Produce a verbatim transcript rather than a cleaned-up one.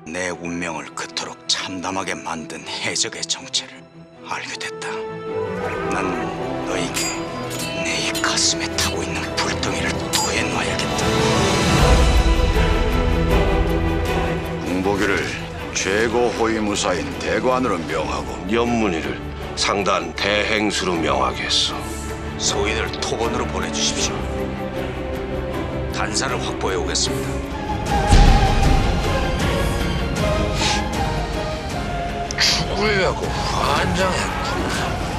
내 운명을 그토록 참담하게 만든 해적의 정체를 알게 됐다. 난 너에게 내 이 가슴에 타고 있는 불덩이를 토해놔야겠다. 공보기를 최고 호위무사인 대관으로 명하고 연문이를 상단 대행수로 명하겠소. 소인을 토건으로 보내주십시오. 단사를 확보해 오겠습니다. 죽으려고 환장했구나.